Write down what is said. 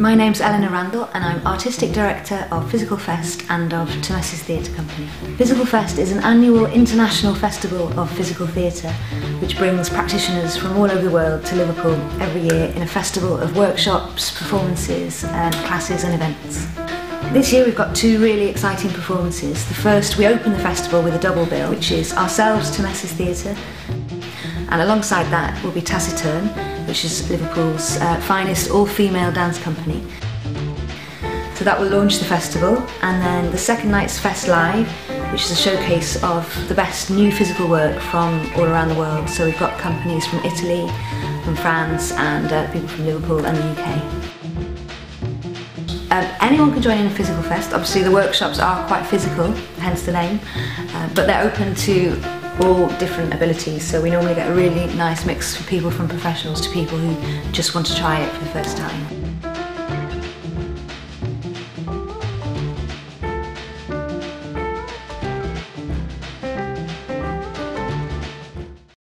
My name's Eleanor Randall and I'm Artistic Director of Physical Fest and of Tmesis Theatre Company. Physical Fest is an annual international festival of physical theatre which brings practitioners from all over the world to Liverpool every year in a festival of workshops, performances and classes and events. This year we've got two really exciting performances. The first, we open the festival with a double bill, which is ourselves, Tmesis Theatre, and alongside that will be Taciturn, which is Liverpool's finest all-female dance company. So that will launch the festival, and then the second night's Fest Live, which is a showcase of the best new physical work from all around the world. So we've got companies from Italy, from France, and people from Liverpool and the UK. Anyone can join in a physical fest. Obviously the workshops are quite physical, hence the name, but they're open to all different abilities, so we normally get a really nice mix for people from professionals to people who just want to try it for the first time.